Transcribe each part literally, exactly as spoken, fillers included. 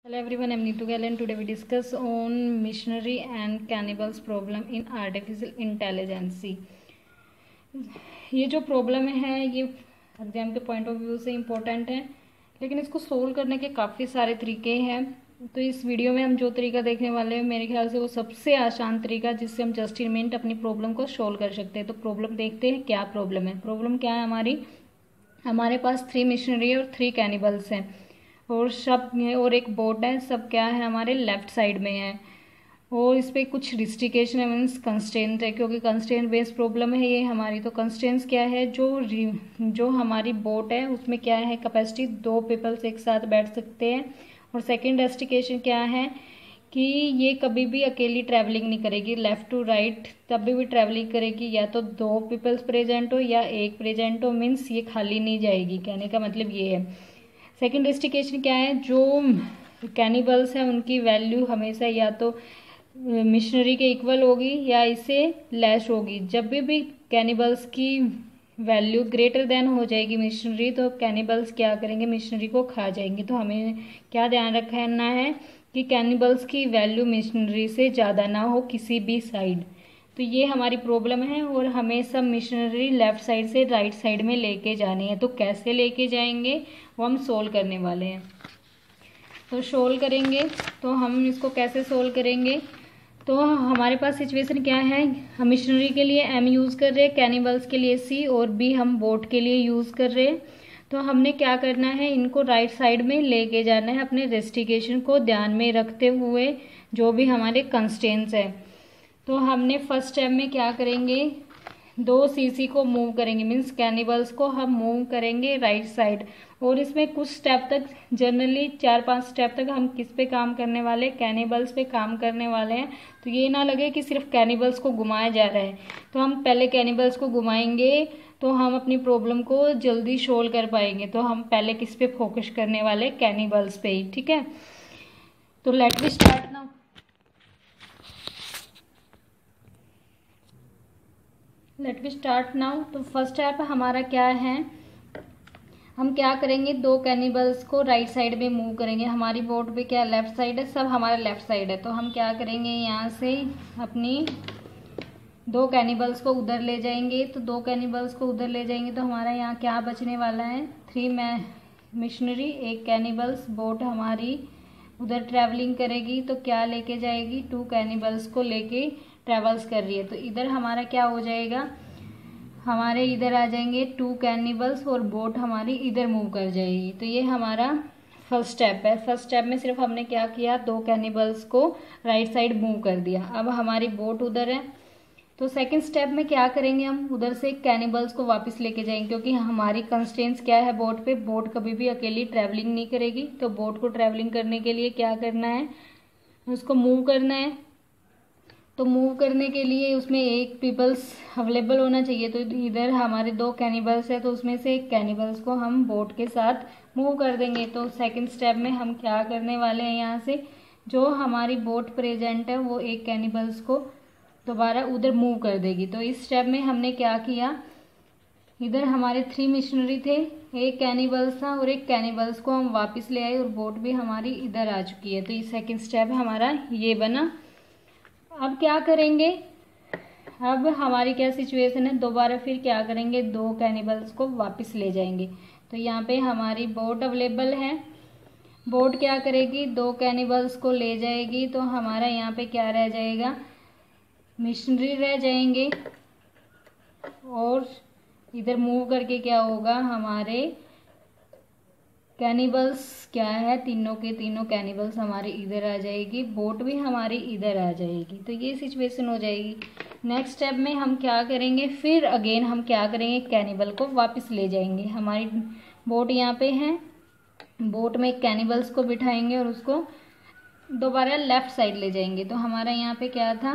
Hello everyone, I'm Neetu Gal and today we discuss on missionary and cannibals problem in artificial intelligence. ये जो problem है ये exam के point of view से important है, लेकिन इसको सोल्व करने के काफ़ी सारे तरीके हैं। तो इस वीडियो में हम जो तरीका देखने वाले हैं मेरे ख्याल से वो सबसे आसान तरीका जिससे हम जस्ट इन मिनट अपनी प्रॉब्लम को सोल्व कर सकते हैं। तो प्रॉब्लम देखते हैं, क्या प्रॉब्लम है। प्रॉब्लम क्या है हमारी, हमारे पास थ्री मिशनरी और थ्री कैनिबल्स हैं और सब और एक बोट है, सब क्या है हमारे लेफ्ट साइड में है और इस पर कुछ रिस्ट्रिकेशन है, मीन्स कंस्ट्रेंट है, क्योंकि कंस्ट्रेंट बेस्ड प्रॉब्लम है ये हमारी। तो कंस्ट्रेंट्स क्या है, जो जो हमारी बोट है उसमें क्या है कैपेसिटी दो पीपल्स एक साथ बैठ सकते हैं। और सेकंड रेस्ट्रिकेशन क्या है कि ये कभी भी अकेली ट्रैवलिंग नहीं करेगी, लेफ़्ट टू राइट तब भी, भी ट्रैवलिंग करेगी या तो दो पीपल्स प्रेजेंट हो या एक प्रेजेंट हो, मीन्स ये खाली नहीं जाएगी। कहने का मतलब ये है। सेकंड रेस्ट्रिकेशन क्या है, जो कैनिबल्स हैं उनकी वैल्यू हमेशा या तो मिशनरी के इक्वल होगी या इससे लेस होगी। जब भी भी कैनिबल्स की वैल्यू ग्रेटर देन हो जाएगी मिशनरी, तो कैनिबल्स क्या करेंगे, मिशनरी को खा जाएंगे। तो हमें क्या ध्यान रखना है कि कैनिबल्स की वैल्यू मिशनरी से ज़्यादा ना हो किसी भी साइड। तो ये हमारी प्रॉब्लम है और हमें सब मिशनरी लेफ्ट साइड से राइट साइड में लेके जानी है। तो कैसे लेके जाएंगे वो हम सोल्व करने वाले हैं। तो सोल्व करेंगे तो हम इसको कैसे सोल्व करेंगे, तो हमारे पास सिचुएशन क्या है, हम मिशनरी के लिए एम यूज़ कर रहे हैं, कैनिबल्स के लिए सी और बी हम बोट के लिए यूज़ कर रहे हैं। तो हमने क्या करना है, इनको राइट साइड में लेके जाना है अपने रेस्ट्रिकेशन को ध्यान में रखते हुए, जो भी हमारे कंस्ट्रेंट्स है। तो हमने फर्स्ट स्टेप में क्या करेंगे, दो सीसी को मूव करेंगे, मीन्स कैनिबल्स को हम मूव करेंगे राइट साइड। और इसमें कुछ स्टेप तक, जनरली चार पांच स्टेप तक हम किस पे काम करने वाले हैं, कैनिबल्स पे काम करने वाले हैं। तो ये ना लगे कि सिर्फ कैनिबल्स को घुमाया जा रहा है। तो हम पहले कैनिबल्स को घुमाएंगे तो हम अपनी प्रॉब्लम को जल्दी सोल्व कर पाएंगे। तो हम पहले किस पे फोकस करने वाले, कैनिबल्स पे ही, ठीक है। तो let we start now. Let we start now. तो फर्स्ट स्टेप हमारा क्या है, हम क्या करेंगे, दो कैनिबल्स को राइट साइड में मूव करेंगे। हमारी बोट पे क्या लेफ्ट साइड है, सब हमारा लेफ्ट साइड है। तो हम क्या करेंगे, यहाँ से अपनी दो कैनिबल्स को उधर ले जाएंगे। तो दो कैनिबल्स को उधर ले जाएंगे तो हमारा यहाँ क्या बचने वाला है, थ्री मिशनरी, एक कैनिबल्स। बोट हमारी उधर ट्रैवलिंग करेगी तो क्या लेके जाएगी, टू कैनिबल्स को लेके ट्रेवल्स कर रही है। तो इधर हमारा क्या हो जाएगा, हमारे इधर आ जाएंगे टू कैनिबल्स और बोट हमारी इधर मूव कर जाएगी। तो ये हमारा फर्स्ट स्टेप है। फर्स्ट स्टेप में सिर्फ हमने क्या किया, दो कैनिबल्स को राइट साइड मूव कर दिया। अब हमारी बोट उधर है। तो सेकंड स्टेप में क्या करेंगे, हम उधर से कैनिबल्स को वापस लेके जाएंगे, क्योंकि हमारी कंस्ट्रेंट्स क्या है बोट पे, बोट कभी भी अकेली ट्रैवलिंग नहीं करेगी। तो बोट को ट्रैवलिंग करने के लिए क्या करना है, उसको मूव करना है। तो मूव करने के लिए उसमें एक पीपल्स अवेलेबल होना चाहिए। तो इधर हमारे दो कैनिबल्स है तो उसमें से एक कैनिबल्स को हम बोट के साथ मूव कर देंगे। तो सेकंड स्टेप में हम क्या करने वाले हैं, यहाँ से जो हमारी बोट प्रेजेंट है वो एक कैनिबल्स को दोबारा उधर मूव कर देगी। तो इस स्टेप में हमने क्या किया, इधर हमारे थ्री मिशनरी थे, एक कैनिबल्स था और एक कैनिबल्स को हम वापस ले आए और बोट भी हमारी इधर आ चुकी है। तो ये सेकंड स्टेप हमारा ये बना। अब क्या करेंगे, अब हमारी क्या सिचुएशन है, दोबारा फिर क्या करेंगे, दो कैनिबल्स को वापस ले जाएंगे। तो यहाँ पे हमारी बोट अवेलेबल है, बोट क्या करेगी, दो कैनिबल्स को ले जाएगी। तो हमारा यहाँ पे क्या रह जाएगा, मिशनरी रह जाएंगे और इधर मूव करके क्या होगा, हमारे कैनिबल्स क्या है, तीनों के तीनों कैनिबल्स हमारे इधर आ जाएगी, बोट भी हमारी इधर आ जाएगी। तो ये सिचुएशन हो जाएगी। नेक्स्ट स्टेप में हम क्या करेंगे, फिर अगेन हम क्या करेंगे, कैनिबल को वापस ले जाएंगे। हमारी बोट यहाँ पे है, बोट में कैनिबल्स को बिठाएंगे और उसको दोबारा लेफ्ट साइड ले जाएंगे। तो हमारा यहाँ पे क्या था,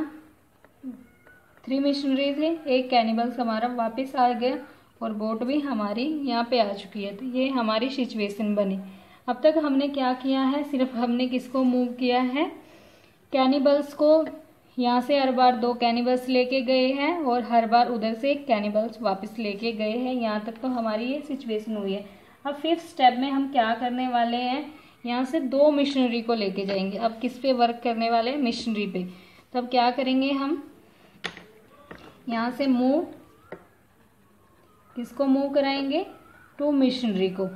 थ्री मिशनरी थे, एक कैनिबल्स हमारा वापस आ गया और बोट भी हमारी यहाँ पे आ चुकी है। तो ये हमारी सिचुएशन बनी। अब तक हमने क्या किया है, सिर्फ हमने किसको मूव किया है, कैनिबल्स को। यहाँ से हर बार दो कैनिबल्स लेके गए हैं और हर बार उधर से एक कैनिबल्स वापस लेके गए हैं। यहाँ तक तो हमारी ये सिचुएशन हुई है। अब फिफ्थ स्टेप में हम क्या करने वाले हैं, यहाँ से दो मिशनरी को लेके जाएंगे। अब किस पे वर्क करने वाले हैं? मिशनरी पे। तो अब क्या करेंगे हम, यहाँ से मूव, किसको मूव कराएंगे? टू मिशनरी को।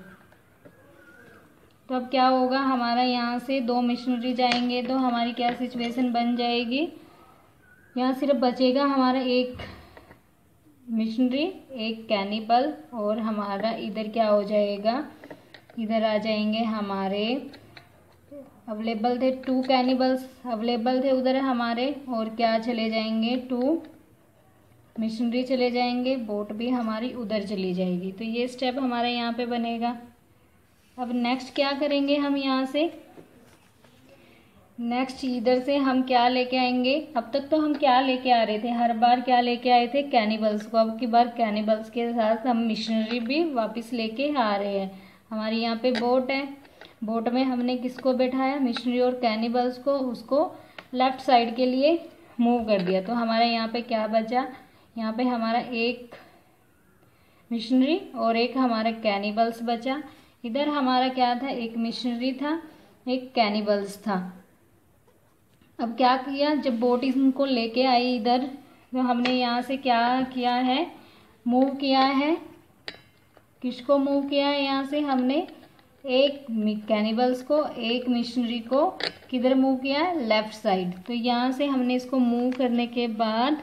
तो अब क्या होगा, हमारा यहाँ से दो मिशनरी जाएंगे तो हमारी क्या सिचुएशन बन जाएगी, यहाँ सिर्फ बचेगा हमारा एक मिशनरी, एक कैनिबल, और हमारा इधर क्या हो जाएगा, इधर आ जाएंगे हमारे अवेलेबल थे टू कैनिबल्स अवेलेबल थे उधर हमारे, और क्या चले जाएंगे, टू मिशनरी चले जाएंगे, बोट भी हमारी उधर चली जाएगी। तो ये स्टेप हमारा यहाँ पे बनेगा। अब नेक्स्ट क्या करेंगे हम, यहाँ से नेक्स्ट इधर से हम क्या लेके आएंगे, अब तक तो हम क्या लेके आ रहे थे, हर बार क्या लेके आए थे, कैनिबल्स को। अब की बार कैनिबल्स के साथ हम मिशनरी भी वापस लेके आ रहे हैं। हमारी यहाँ पे बोट है, बोट में हमने किसको बैठाया, मिशनरी और कैनिबल्स को, उसको लेफ्ट साइड के लिए मूव कर दिया। तो हमारा यहाँ पे क्या बचा, यहाँ पे हमारा एक मिशनरी और एक हमारा कैनिबल्स बचा। इधर हमारा क्या था, एक मिशनरी था, एक कैनिबल्स था। अब क्या किया, जब बोट इनको लेके आई इधर, तो हमने यहाँ से क्या किया है, मूव किया है, किसको मूव किया है, यहाँ से हमने एक कैनिबल्स को, एक मिशनरी को किधर मूव किया है, लेफ्ट साइड। तो यहाँ से हमने इसको मूव करने के बाद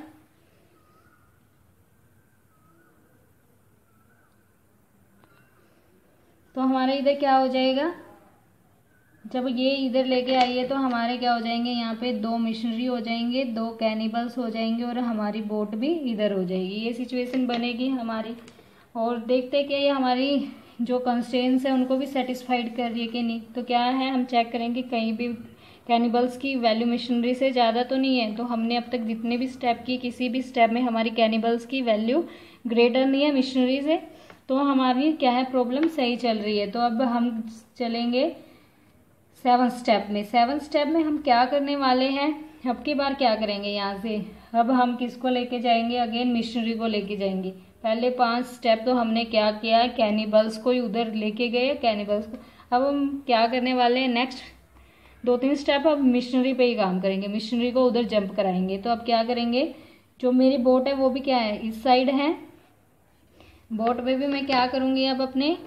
तो हमारा इधर क्या हो जाएगा, जब ये इधर लेके आई है तो हमारे क्या हो जाएंगे, यहाँ पे दो मिशनरी हो जाएंगे, दो कैनिबल्स हो जाएंगे, और हमारी बोट भी इधर हो जाएगी। ये सिचुएशन बनेगी हमारी। और देखते हैं कि ये हमारी जो कंस्ट्रेंट्स है उनको भी सेटिस्फाइड कर रही है कि नहीं। तो क्या है, हम चेक करेंगे कहीं भी कैनिबल्स की वैल्यू मिशनरी से ज़्यादा तो नहीं है। तो हमने अब तक जितने भी स्टेप किए, किसी भी स्टेप में हमारी कैनिबल्स की वैल्यू ग्रेटर नहीं है मिशनरी से। तो हमारी क्या है, प्रॉब्लम सही चल रही है। तो अब हम चलेंगे सेवन स्टेप में। सेवन स्टेप में हम क्या करने वाले हैं, अब की बार क्या करेंगे, यहाँ से अब हम किसको लेके जाएंगे, अगेन मिशनरी को लेके जाएंगे। पहले पांच स्टेप तो हमने क्या किया है, कैनिबल्स को ही उधर लेके गए, कैनिबल्स को। अब हम क्या करने वाले हैं, नेक्स्ट दो तीन स्टेप अब मिशनरी पे ही काम करेंगे, मिशनरी को उधर जंप कराएंगे। तो अब क्या करेंगे, जो मेरी बोट है वो भी क्या है, इस साइड है। बोट पे भी मैं क्या करूंगी, अब अपने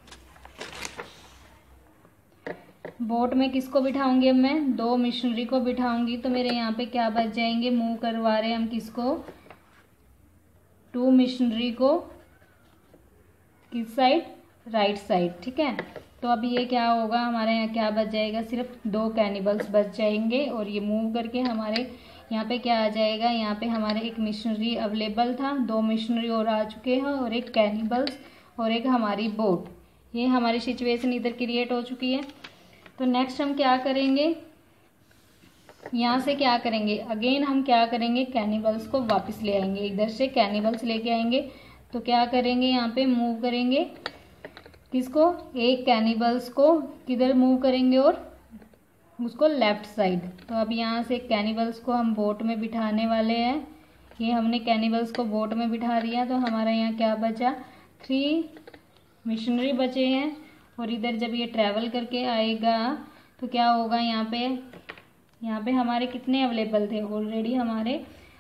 बोट में किसको बिठाऊंगी, अब मैं दो मिशनरी को बिठाऊंगी। तो मेरे यहाँ पे क्या बच जाएंगे, मूव करवा रहे हैं हम किसको, टू मिशनरी को, किस साइड, राइट साइड, ठीक है। तो अब ये क्या होगा, हमारे यहाँ क्या बच जाएगा, सिर्फ दो कैनिबल्स बच जाएंगे। और ये मूव करके हमारे यहाँ पे क्या आ जाएगा, यहाँ पे हमारे एक मिशनरी अवेलेबल था, दो मिशनरी और आ चुके हैं, और एक कैनिबल्स और एक हमारी बोट। ये हमारी सिचुएशन इधर क्रिएट हो चुकी है। तो नेक्स्ट हम क्या करेंगे, यहाँ से क्या करेंगे, अगेन हम क्या करेंगे, कैनिबल्स को वापस ले आएंगे, इधर से कैनिबल्स लेके आएंगे। तो क्या करेंगे, यहाँ पे मूव करेंगे किसको, एक कैनिबल्स को किधर मूव करेंगे, और उसको लेफ्ट साइड। तो अब यहाँ से कैनिबल्स को हम बोट में बिठाने वाले हैं। ये हमने कैनिबल्स को बोट में बिठा दिया। तो हमारा यहाँ क्या बचा, थ्री मिशनरी बचे हैं। और इधर जब ये ट्रैवल करके आएगा तो क्या होगा, यहाँ पे यहाँ पे हमारे कितने अवेलेबल थे, ऑलरेडी हमारे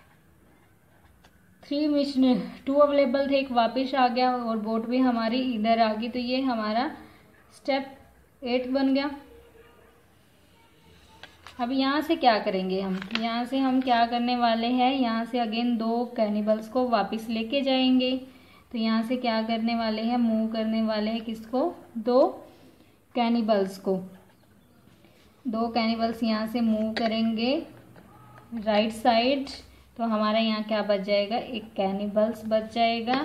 थ्री मिशन टू अवेलेबल थे, एक वापस आ गया, और बोट भी हमारी इधर आ गई। तो ये हमारा स्टेप एट बन गया। अब यहाँ से क्या करेंगे हम, यहाँ से हम क्या करने वाले हैं, यहाँ से अगेन दो कैनिबल्स को वापस लेके जाएंगे। तो यहाँ से क्या करने वाले हैं, मूव करने वाले हैं किसको, दो कैनिबल्स को। दो कैनिबल्स यहाँ से मूव करेंगे राइट साइड। तो हमारा यहाँ क्या बच जाएगा, एक कैनिबल्स बच जाएगा।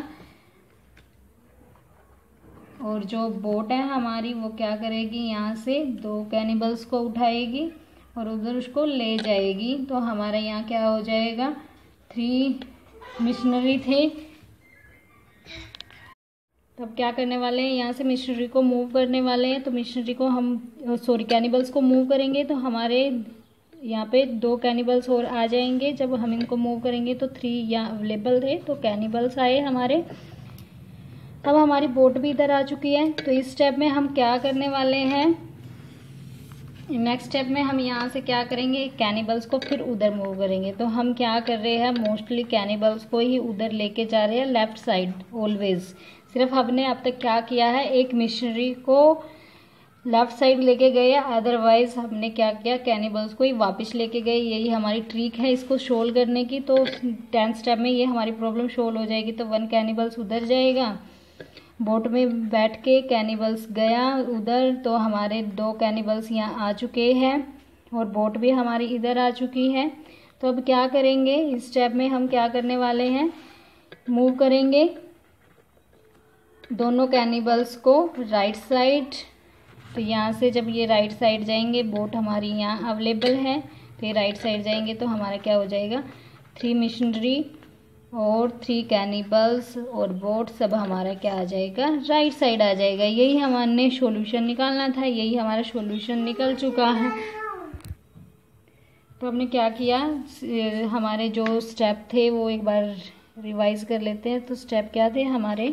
और जो बोट है हमारी वो क्या करेगी, यहाँ से दो कैनिबल्स को उठाएगी और उधर उसको ले जाएगी। तो हमारा यहाँ क्या हो जाएगा, थ्री मिशनरी थे। तब क्या करने वाले हैं, यहाँ से मिशनरी को मूव करने वाले हैं। तो मिशनरी को हम सॉरी कैनिबल्स को मूव करेंगे तो हमारे यहाँ पे दो कैनिबल्स और आ जाएंगे। जब हम इनको मूव करेंगे तो थ्री यहाँ अवेलेबल थे, तो कैनिबल्स आए हमारे। अब हमारी बोट भी इधर आ चुकी है। तो इस स्टेप में हम क्या करने वाले हैं, नेक्स्ट स्टेप में हम यहाँ से क्या करेंगे, कैनिबल्स को फिर उधर मूव करेंगे। तो हम क्या कर रहे हैं, मोस्टली कैनिबल्स को ही उधर लेके जा रहे हैं, लेफ्ट साइड ऑलवेज। सिर्फ हमने अब तक क्या किया है, एक मिशनरी को लेफ्ट साइड लेके गए, अदरवाइज हमने क्या किया, कैनिबल्स को ही वापस लेके गए। यही हमारी ट्रिक है इसको सोल्व करने की। तो टेंथ स्टेप में ये हमारी प्रॉब्लम सोल्व हो जाएगी। तो वन कैनिबल्स उधर जाएगा, बोट में बैठ के कैनिबल्स गया उधर, तो हमारे दो कैनिबल्स यहाँ आ चुके हैं और बोट भी हमारी इधर आ चुकी है। तो अब क्या करेंगे, इस स्टेप में हम क्या करने वाले हैं, मूव करेंगे दोनों कैनिबल्स को राइट साइड। तो यहाँ से जब ये राइट साइड जाएंगे, बोट हमारी यहाँ अवेलेबल है, तो ये राइट साइड जाएंगे तो हमारा क्या हो जाएगा, थ्री मिशनरी और थ्री कैनिबल्स और बोट सब हमारा क्या आ जाएगा, राइट साइड आ जाएगा। यही हमारे सॉल्यूशन निकालना था, यही हमारा सॉल्यूशन निकल चुका है। तो हमने क्या किया, हमारे जो स्टेप थे वो एक बार रिवाइज कर लेते हैं। तो स्टेप क्या थे हमारे,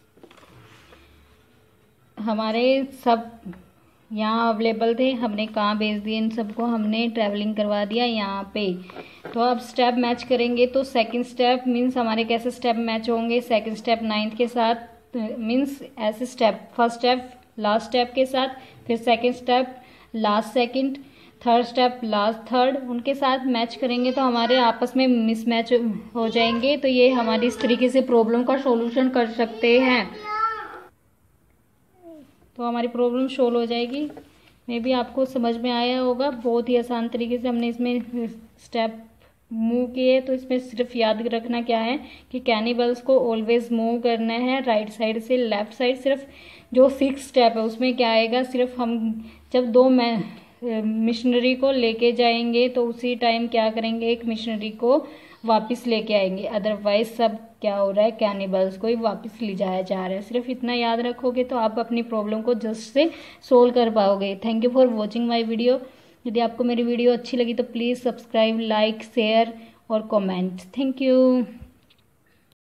हमारे सब यहाँ अवेलेबल थे, हमने कहाँ भेज दिए, इन सबको हमने ट्रैवलिंग करवा दिया यहाँ पे। तो अब स्टेप मैच करेंगे। तो सेकंड स्टेप मीन्स हमारे कैसे स्टेप मैच होंगे, सेकंड स्टेप नाइन्थ के साथ, मीन्स ऐसे step, first step last step के साथ, फिर second step last second, third step last third, उनके साथ मैच करेंगे तो हमारे आपस में मिसमैच हो जाएंगे। तो ये हमारी इस तरीके से प्रॉब्लम का सॉल्यूशन कर सकते हैं। तो हमारी प्रॉब्लम सोल्व हो जाएगी। मे भी आपको समझ में आया होगा, बहुत ही आसान तरीके से हमने इसमें स्टेप मूव किए। तो इसमें सिर्फ याद रखना क्या है कि कैनिबल्स को ऑलवेज मूव करना है राइट साइड से लेफ्ट साइड। सिर्फ जो सिक्स स्टेप है उसमें क्या आएगा, सिर्फ हम जब दो मिशनरी को लेके जाएंगे तो उसी टाइम क्या करेंगे, एक मिशनरी को वापस लेके आएंगे, अदरवाइज सब क्या हो रहा है, कैनिबल्स को ही वापस ले जाया जा रहा है। सिर्फ इतना याद रखोगे तो आप अपनी प्रॉब्लम को जस्ट से सोल्व कर पाओगे। Thank you for watching my video. यदि आपको मेरी वीडियो अच्छी लगी तो प्लीज़ सब्सक्राइब, लाइक, शेयर और कमेंट। Thank you.